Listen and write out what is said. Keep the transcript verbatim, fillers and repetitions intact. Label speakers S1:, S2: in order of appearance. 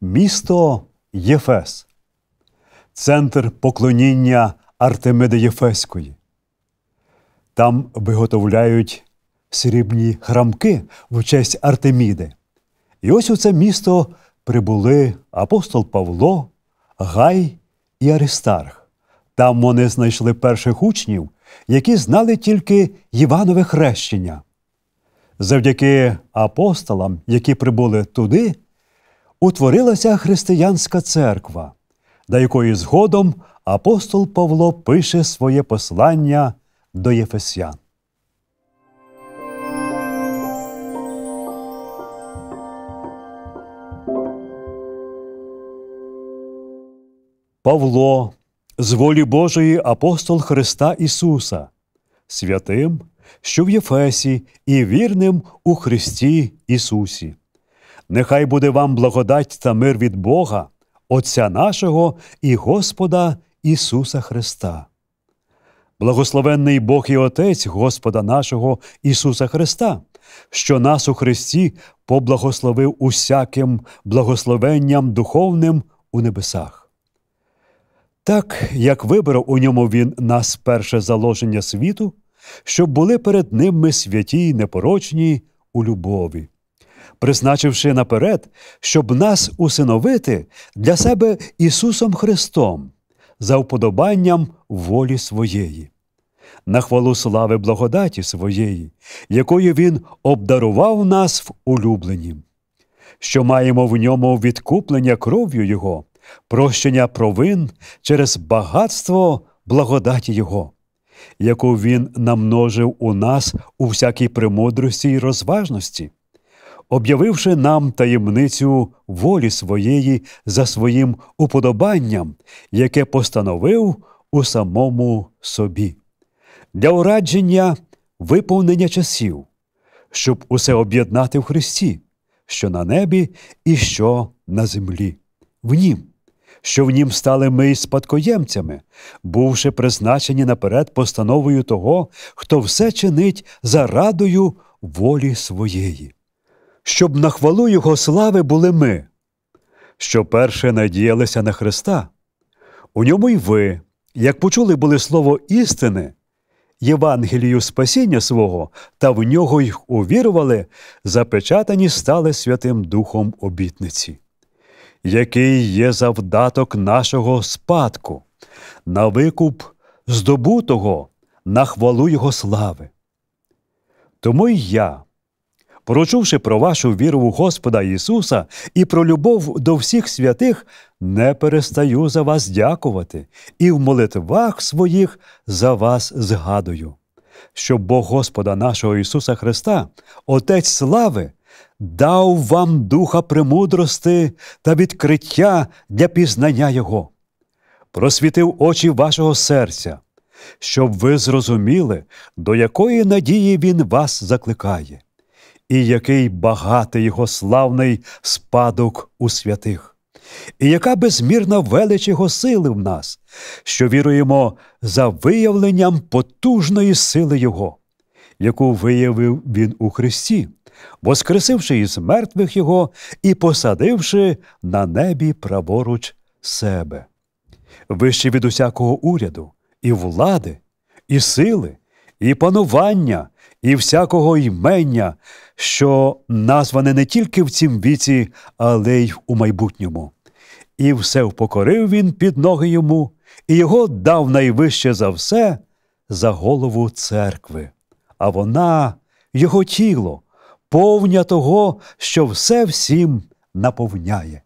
S1: Місто Єфес – центр поклоніння Артемиди Єфеської. Там виготовляють срібні храмки в честь Артеміди. І ось у це місто прибули апостол Павло, Гай і Аристарх. Там вони знайшли перших учнів, які знали тільки Іванове хрещення. Завдяки апостолам, які прибули туди, утворилася християнська церква, до якої згодом апостол Павло пише своє послання до єфесян. Павло, з волі Божої апостол Христа Ісуса, святим, що в Єфесі, і вірним у Христі Ісусі. Нехай буде вам благодать та мир від Бога, Отця нашого і Господа Ісуса Христа. Благословенний Бог і Отець Господа нашого Ісуса Христа, що нас у Христі поблагословив усяким благословенням духовним у небесах. Так, як вибрав у ньому Він нас перше заложення світу, щоб були перед Ним ми святі й непорочні у любові, призначивши наперед, щоб нас усиновити для себе Ісусом Христом, за вподобанням волі Своєї, на хвалу слави благодаті Своєї, якою Він обдарував нас в улюбленім, що маємо в ньому відкуплення кров'ю Його, прощення провин через багатство благодаті Його, яку Він намножив у нас у всякій премудрості й розважності, об'явивши нам таємницю волі Своєї за Своїм уподобанням, яке постановив у самому собі, для урадження виповнення часів, щоб усе об'єднати в Христі, що на небі і що на землі, в Нім, що в Нім стали ми й спадкоємцями, бувши призначені наперед постановою того, хто все чинить за радою волі Своєї. Щоб на хвалу Його слави були ми, що перше надіялися на Христа. У ньому й ви, як почули були слово істини, Євангелію спасіння свого, та в нього й увірували, запечатані стали Святим Духом обітниці, який є завдаток нашого спадку, на викуп здобутого, на хвалу Його слави. Тому й я, прочувши про вашу віру у Господа Ісуса і про любов до всіх святих, не перестаю за вас дякувати і в молитвах своїх за вас згадую, щоб Бог Господа нашого Ісуса Христа, Отець слави, дав вам духа премудрости та відкриття для пізнання Його, просвітив очі вашого серця, щоб ви зрозуміли, до якої надії Він вас закликає, і який багатий Його славний спадок у святих, і яка безмірна велич Його сили в нас, що віруємо за виявленням потужної сили Його, яку виявив Він у Христі, воскресивши із мертвих Його і посадивши на небі праворуч себе, вище від усякого уряду, і влади, і сили, і панування, і всякого ймення, що назване не тільки в цім віці, але й у майбутньому. І все впокорив Він під ноги Йому, і Його дав найвище за все за голову церкви. А вона – Його тіло, повня того, що все всім наповняє.